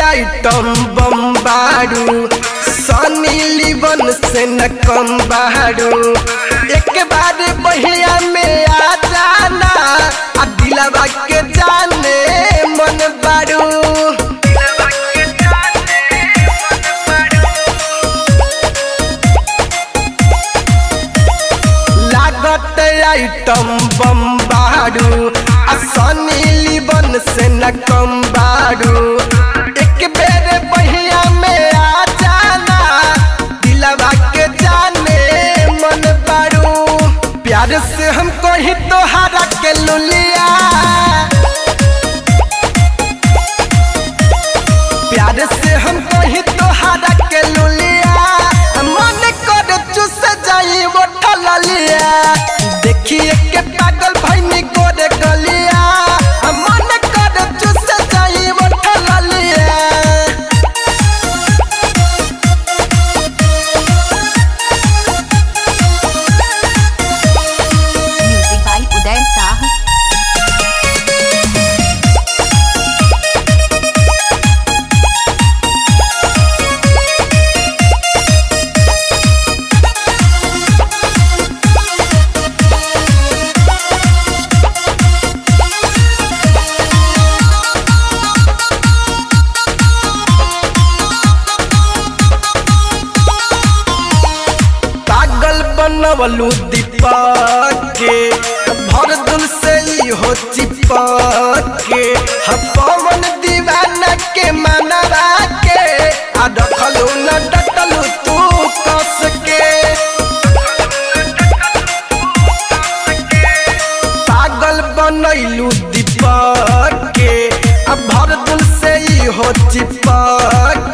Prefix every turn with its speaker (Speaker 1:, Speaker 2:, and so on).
Speaker 1: Item बम्बारू सनी लिवन से न कम बारू एक बार बहिया में आ जाना आ दिलवा के जाने मन बारू लागत आइटम बम्बारू सनी लिवन से न कम बारू एक बेर बहिया में आ जाना दिलवा के जाने मन बारू प्यार से हम कही तोहरा के लुलिया प्यार से हम कही तोहरा के लुलिया मन कर चुस जाई वो ठलिया देखिए के पागल भइनी गोरे गलिया मन कर चुस जाई वो ठलिया
Speaker 2: म्यूजिक बाय उदय साह।
Speaker 1: पागल बनवलू दीपक के भर दिल से ही हो चिपक के पवन दीवाना के मनवा के आ रखलू न डटलू तू कस के पागल बनैलू दीपक के भर दिल से ही हो चिपक